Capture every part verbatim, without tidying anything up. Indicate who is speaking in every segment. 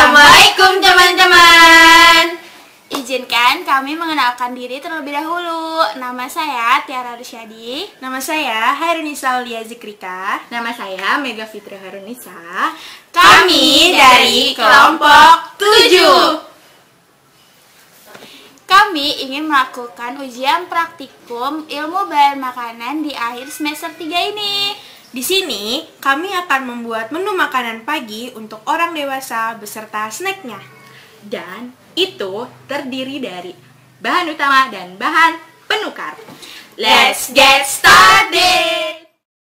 Speaker 1: Assalamualaikum teman-teman. Izinkan kami mengenalkan diri terlebih dahulu. Nama saya Tiara Rusyadi.
Speaker 2: Nama saya Hairunisa Aulia Zikrika.
Speaker 3: Nama saya Mega Fitri Harunisa.
Speaker 1: Kami dari kelompok tujuh. Kami ingin melakukan ujian praktikum ilmu bahan makanan di akhir semester tiga ini.
Speaker 2: Di sini, kami akan membuat menu makanan pagi untuk orang dewasa beserta snacknya.
Speaker 3: Dan itu terdiri dari bahan utama dan bahan penukar.
Speaker 1: Let's get started!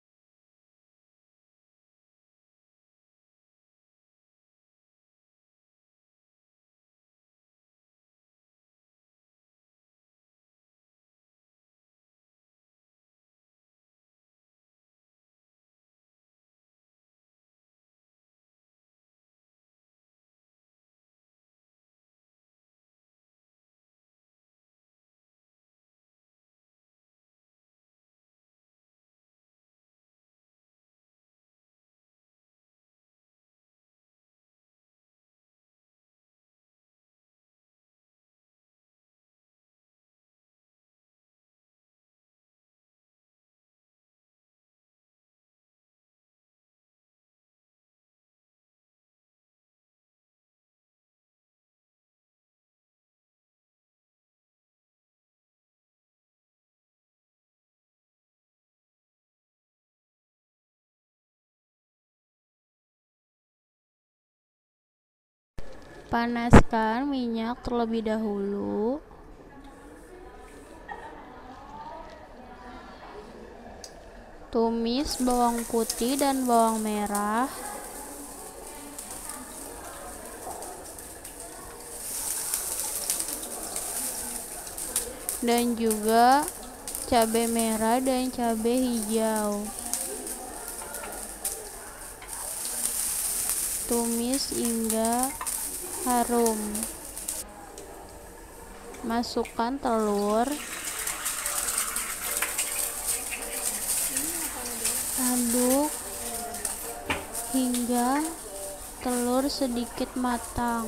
Speaker 4: Panaskan minyak terlebih dahulu. Tumis bawang putih dan bawang merah. Dan juga cabai merah dan cabai hijau. Tumis hingga harum. Masukkan telur. Aduk hingga telur sedikit matang.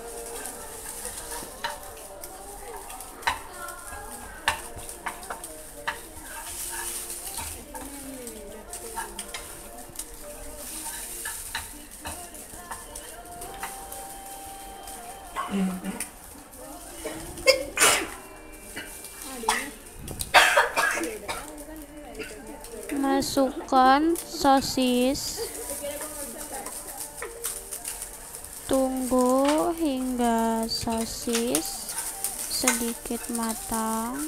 Speaker 4: Masukkan sosis. Tunggu hingga sosis sedikit matang.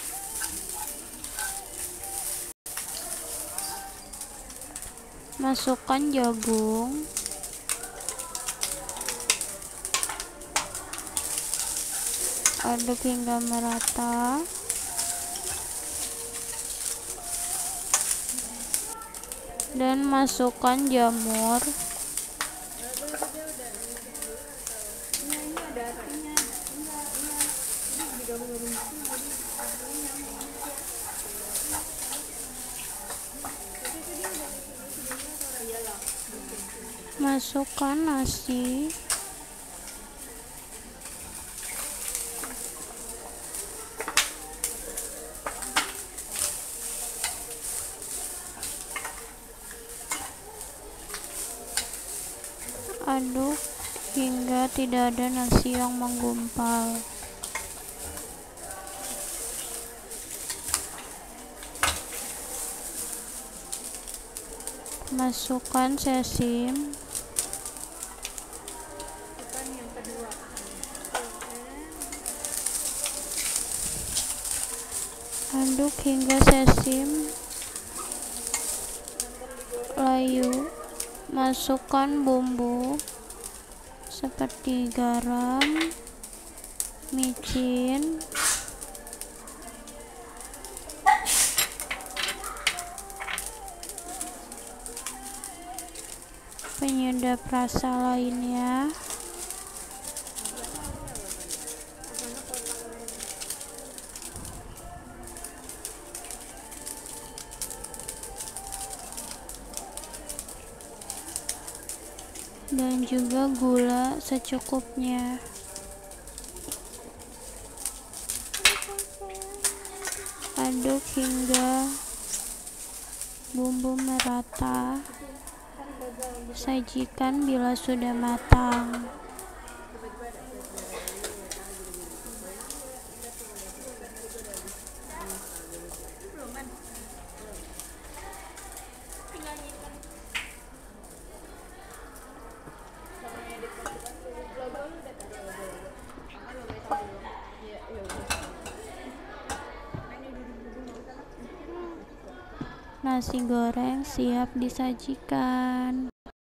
Speaker 4: Masukkan jagung. Aduk hingga merata. Dan masukkan jamur. Masukkan nasi. Aduk hingga tidak ada nasi yang menggumpal. Masukkan sesim. Aduk hingga sesim layu. Masukkan bumbu seperti garam, micin, penyedap rasa lainnya. dan juga gula secukupnya. Aduk hingga bumbu merata. Sajikan bila sudah matang. Nasi goreng siap disajikan.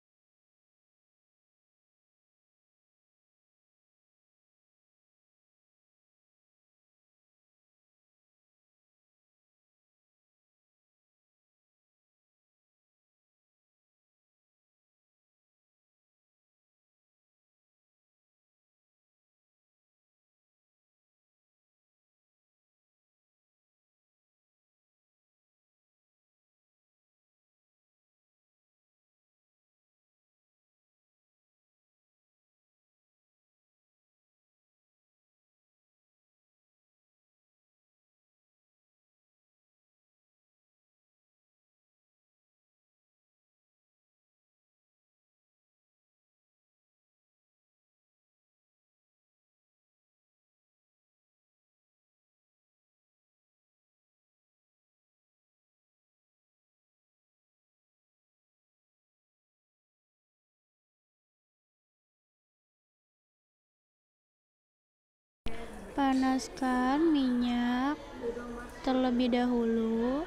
Speaker 4: Panaskan minyak terlebih dahulu.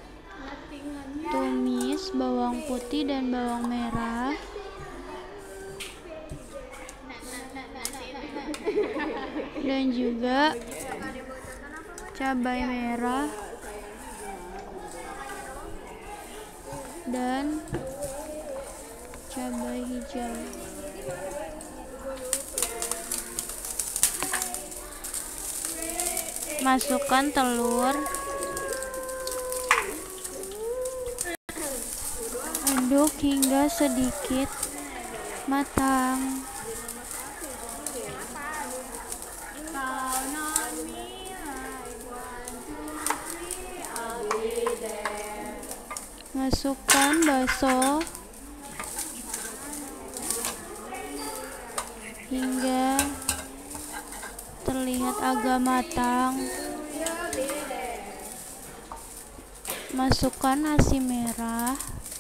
Speaker 4: Tumis bawang putih dan bawang merah. Dan juga cabai merah dan cabai hijau. Masukkan telur. Aduk hingga sedikit matang. Masukkan bakso hingga terlihat agak matang. Masukkan nasi merah.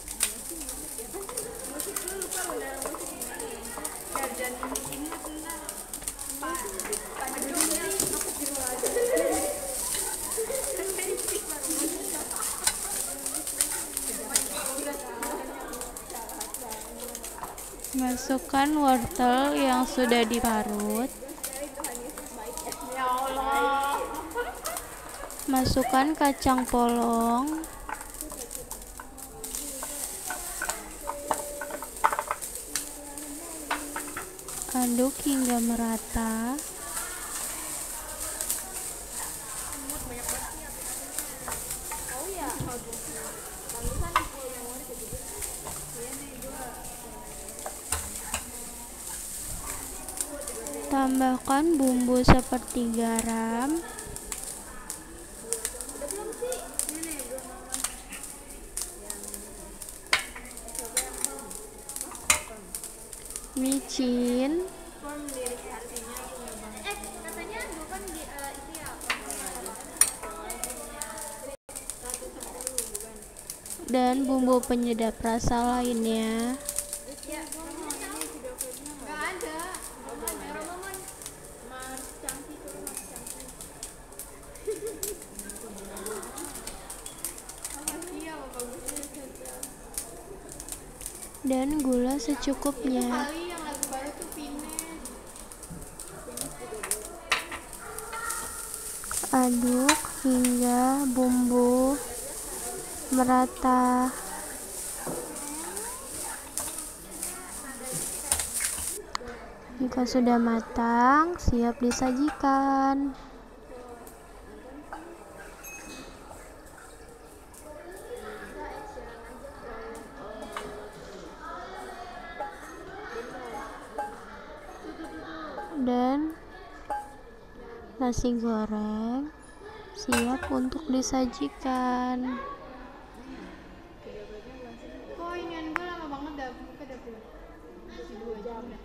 Speaker 4: Masukkan wortel yang sudah diparut. Masukkan kacang polong. Aduk hingga merata. Tambahkan bumbu seperti garam, micin, dan bumbu penyedap rasa lainnya. Dan gula secukupnya. Aduk hingga bumbu merata. Jika sudah matang, siap disajikan. dan nasi goreng siap untuk disajikan.
Speaker 2: Oh, inian gue lama banget dah, buka dapur. Masih dua jam dah.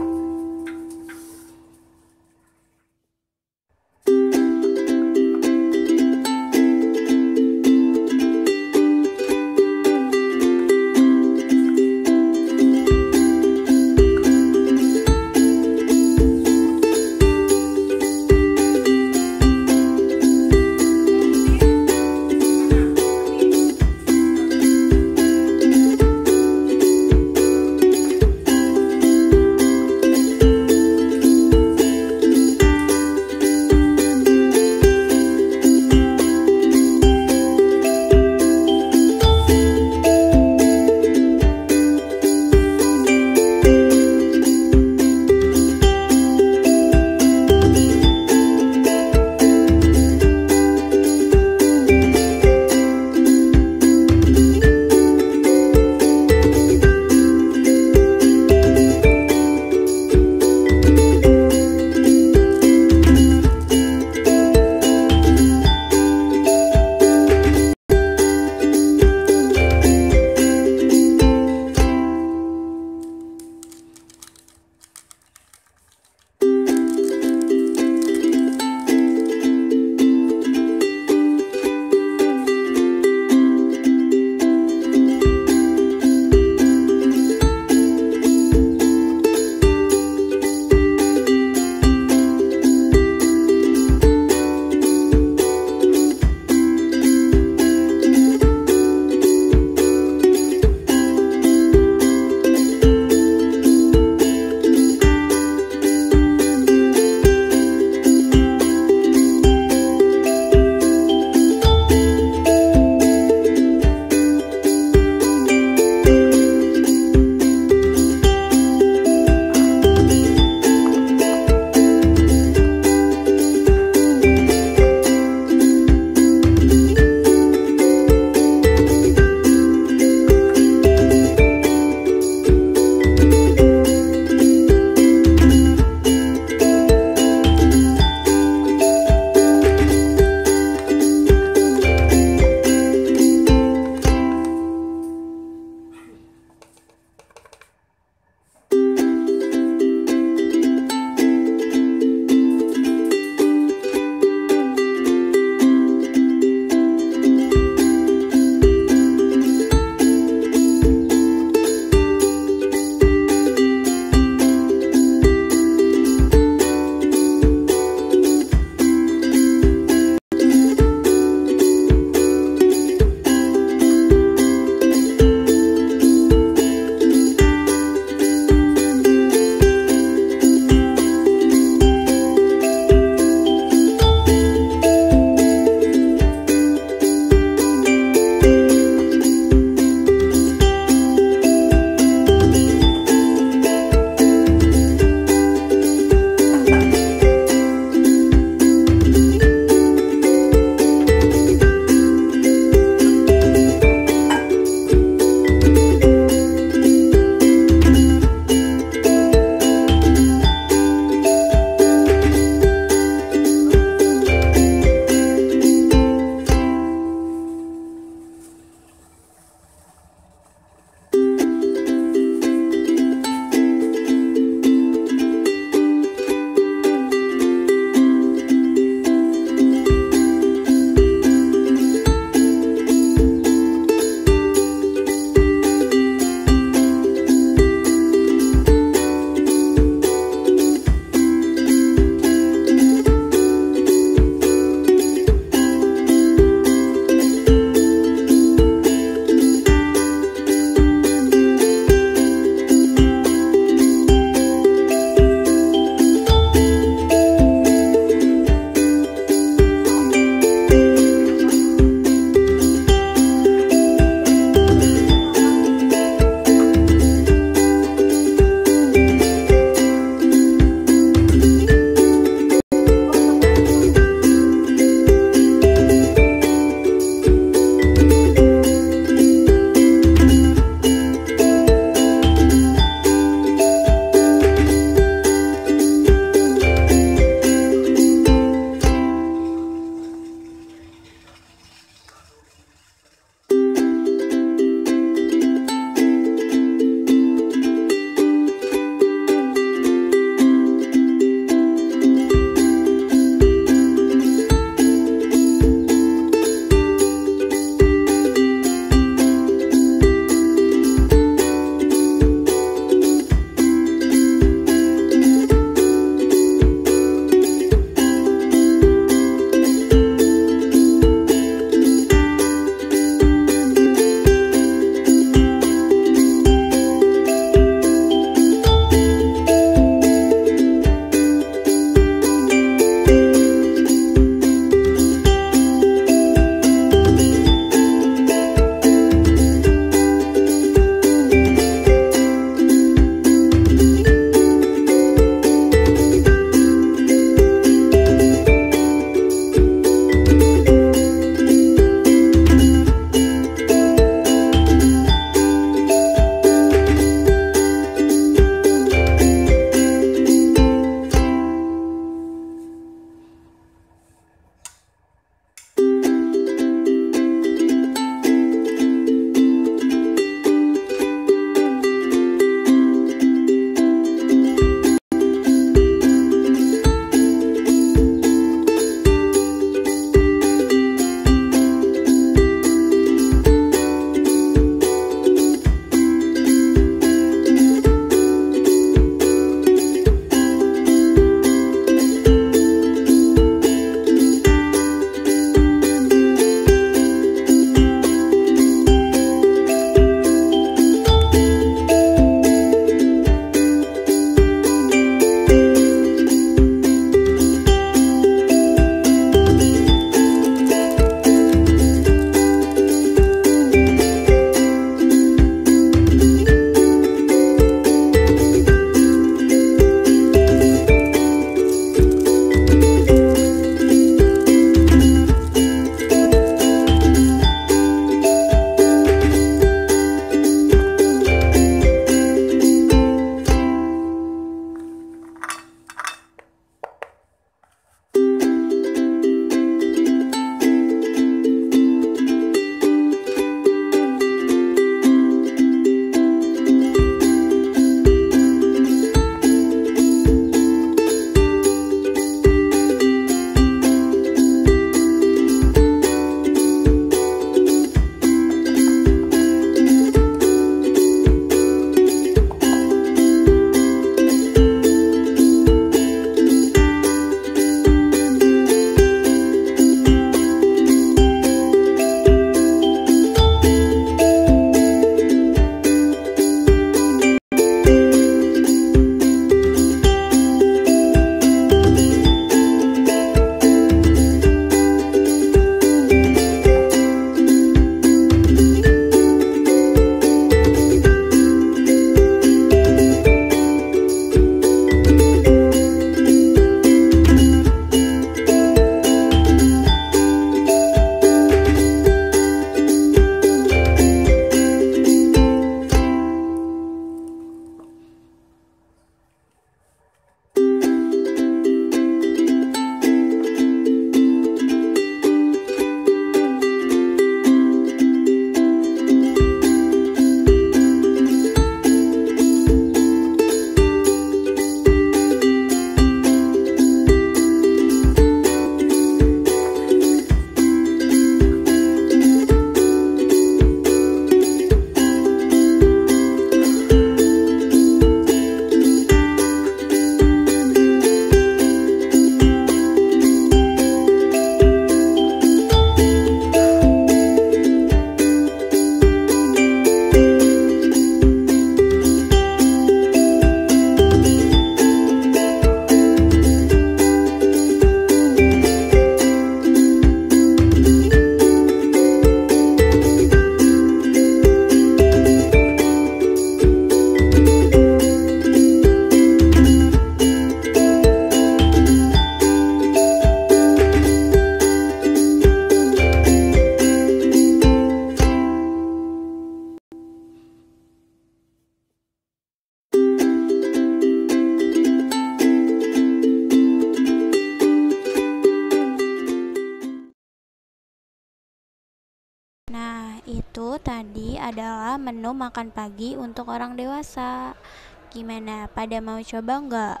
Speaker 4: itu tadi adalah menu makan pagi untuk orang dewasa. Gimana, pada mau coba nggak?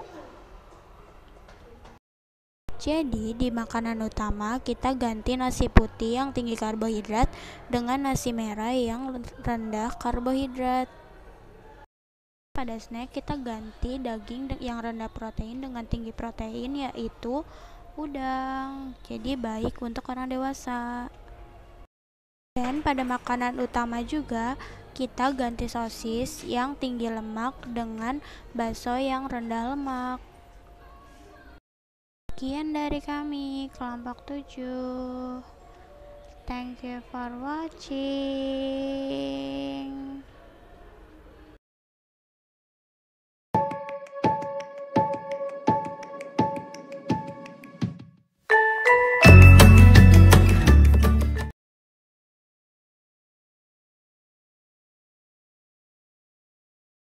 Speaker 4: Jadi di makanan utama kita ganti nasi putih yang tinggi karbohidrat dengan nasi merah yang rendah karbohidrat. Pada snack kita ganti daging yang rendah protein dengan tinggi protein, yaitu udang. Jadi baik untuk orang dewasa. Dan pada makanan utama juga kita ganti sosis yang tinggi lemak dengan bakso yang rendah lemak. Sekian dari kami, kelompok tujuh. Thank you for watching.